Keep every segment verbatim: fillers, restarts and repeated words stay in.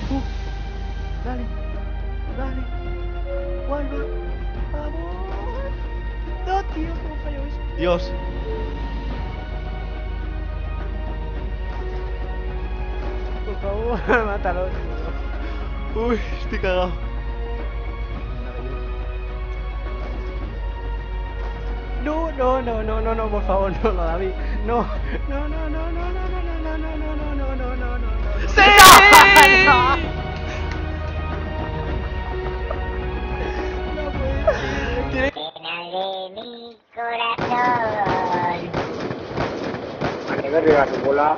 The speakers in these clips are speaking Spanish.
Uh, dale, dale. Vuelve. Vamos. No, tío, cómo falló eso. Dios. Por favor, mátalo. Uy, estoy cagado. No, no, no, no, no, no, por favor, no, no, David. No, no, no, no, no, no, no, no, no, no, no, no, no, no, no, no. ¡Sí! No puede ser. Tiene... de mi corazón. A que me riega tu bola.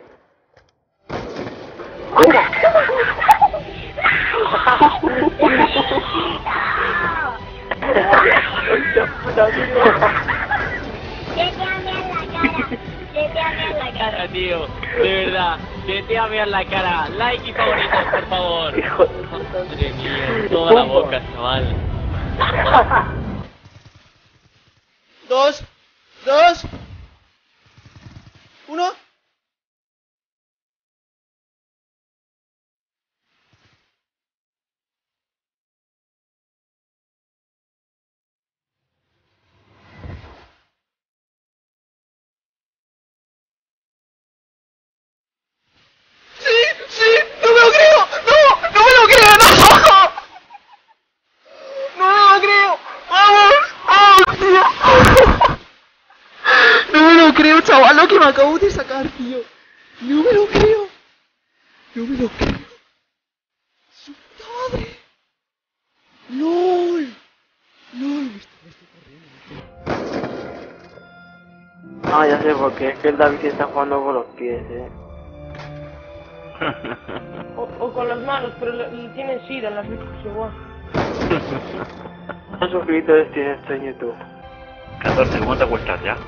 Cara, tío, de verdad, deteame en la cara, like y favoritos, por favor. Hijo de puta. Madre mía, toda la boca, chaval. Dos, dos, uno. ¡Sí! ¡Sí! ¡No me lo creo! ¡No! ¡No me lo creo! ¡No! ¡No me lo creo! ¡Vamos! ¡Vamos, tío! No me lo creo, chaval, lo que me acabo de sacar, tío. No me lo creo. No me lo creo. ¡Su puta madre! ¡Lol! ¡Lol! Me estoy, me estoy corriendo. Ah, ya sé por qué. Es que el David está jugando con los pies, eh. O, o con las manos, pero le, le tienen sida en las manos igual. ¿Cuántos suscriptores tienes tú en YouTube? catorce, ¿cómo te cuestas ya?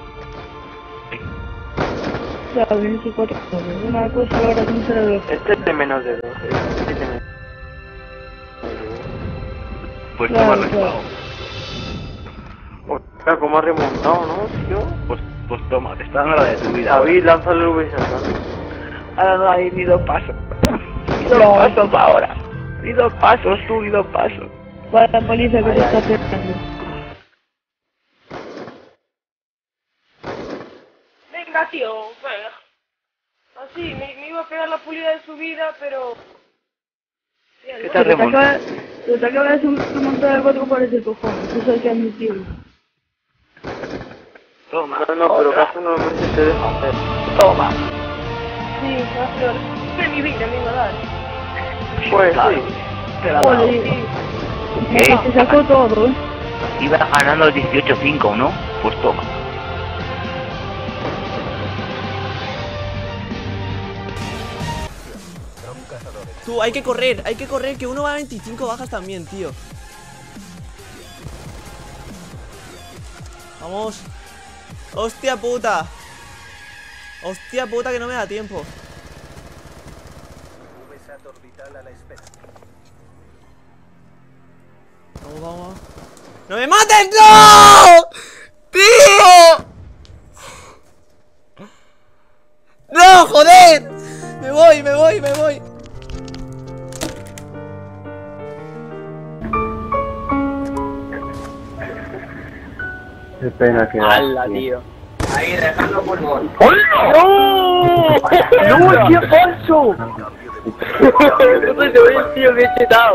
Sabes, su cuatro. Una cosa ahora que no se lo Este es de menos de dos. Este es de menos. Pues Claro, toma claro. raspado. Ostras, cómo ha remontado, ¿no, tío? Pues, pues toma, te está dando la de tu vida. David, lánzale el V S. Ahora no hay ni dos pasos. Ni dos pasos para ahora. Ni dos pasos, tú, ni dos pasos. Para la paliza que te está pegando. Venga, tío, venga. Así, me, me iba a pegar la pulida de su vida, pero... ¿Qué te has remontado? Pero te acaba de remontar el cuatro pares del cojón, eso hay que admitirlo. Toma. No, no, pero caso normalmente se deja hacer. Toma. Sí, pero de mi vida me iba a dar. Pues Claro, sí. te la ha dado. Ole, sí. ¿Qué? Se sacó todo, ¿eh? Iba ganando dieciocho cinco, ¿no? Pues toma. Tú, hay que correr, hay que correr, que uno va a veinticinco bajas también, tío. Vamos. Hostia puta. Hostia puta que no me da tiempo. Vamos, vamos. ¡No me mates! ¡No! ¡Tío! ¡No, joder! Me voy, me voy, me voy. Qué pena que da. ¡Hala, tío! Ahí, dejando pulmón. ¡No! ¡No, qué falso! ¿Qué pasó, tío? ¡Me he chetado!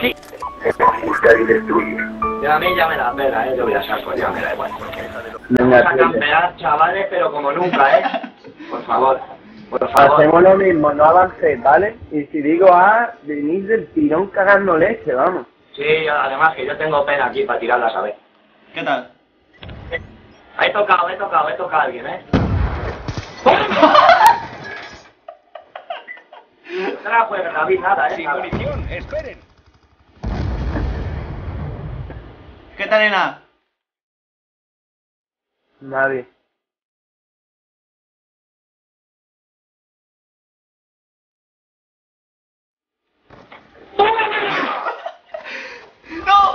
Yo a mí ya me la pela, eh. Yo voy a saco, ya me da igual. Vamos a campear, chavales, pero como nunca, eh. Por favor. Por favor. Hacemos lo mismo, no avancéis, ¿vale? Y si digo A, venís del tirón cagando leche, vamos. Sí, además que yo tengo pena aquí para tirarlas a ver. ¿Qué tal? He tocado, he tocado, he tocado a alguien, eh. No la juegues, David, nada, eh. Sin munición, esperen. ¿Qué tal, nena? Nadie. ¡No!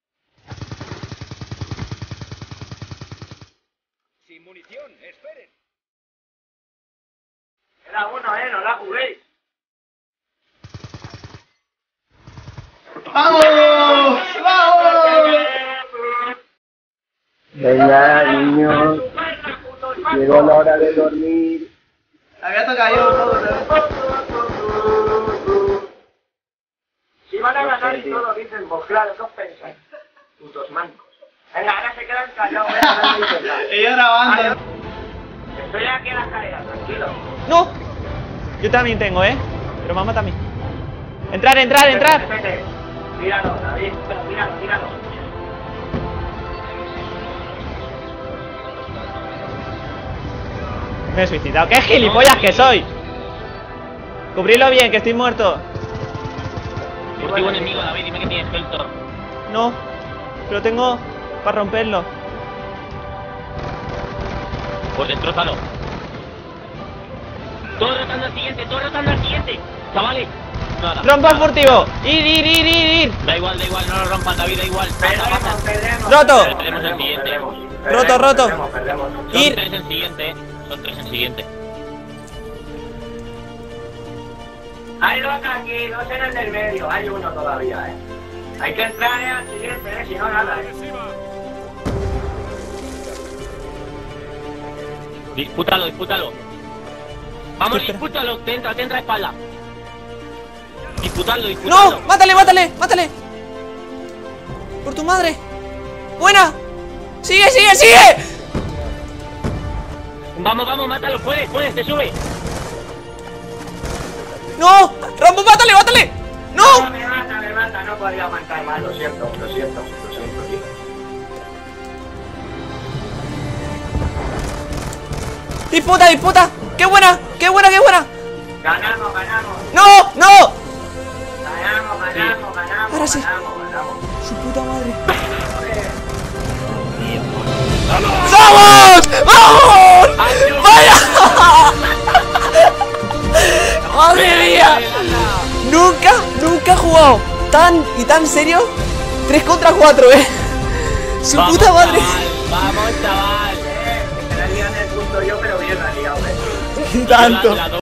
Sin munición, esperen. Era uno, eh, no la juguéis. ¡Vamos! ¡Vamos! Venga, niños. Llegó la hora de dormir. Había tocado yo todo, ¿no? Si van a ganar y todo dicen, pues claro, ¿qué os pensáis? Putos mancos. Venga, ahora se quedan callados, ¿eh? Ahora no dicen nada. Y yo grabando. Estoy aquí en la escalera, tranquilo. ¡No! Yo también tengo, ¿eh? Pero me mata a mí. ¡Entrar, entrar, entrar! Vete, vete. Míralo, David, pero míralo, míralo. Me he suicidado. ¡Qué gilipollas que soy! Cubridlo bien, que estoy muerto. Furtivo enemigo, David, dime que tienes Heltor. No, pero tengo para romperlo. Pues destrózalo. Todo rotando al siguiente, todo rotando al siguiente. Chavales. Nada. ¡Rompa furtivo! ¡Ir, ir, ir, ir, ir! Da igual, da igual, no lo rompan, David, da igual. Pasa, Perdemos, pasa. perdemos. ¡Roto! Perdemos el siguiente. Roto, roto. Perdemos, perdemos. Son Ir. tres en siguiente, eh. Son tres en siguiente. Hay dos aquí, dos en el del medio, hay uno todavía, eh. Hay que entrar eh, al siguiente, eh, si no nada, eh. Dispútalo, dispútalo. Vamos, dispútalo, te entra, te entra espalda. Disputadlo, disputadlo. ¡No! ¡Mátale, mátale, mátale! ¡Por tu madre! ¡Buena! ¡Sigue, sigue, sigue! Vamos, vamos, mátalo, puedes, puedes, te sube. ¡No! ¡Rambo, mátale, mátale! No, ¡No! me mata, me mata, no podía aguantar más, lo siento, lo siento, lo siento, tío. ¡Disputa, disputa! ¡Qué buena! ¡Qué buena, qué buena! Ganamos, ganamos, ¡No! ¡No! ganamos, ganamos, ganamos, Ahora sí. ganamos, ganamos. ¡Su puta madre! ¡Vamos! ¡Vamos! ¡Vaya! ¡Madre mía! Nunca, nunca he jugado tan y tan serio tres contra cuatro, eh. Su Vamos, puta madre. chaval, vamos, chaval. Eh, que me la lian el punto yo, pero bien la he liado, eh. Tanto. La- la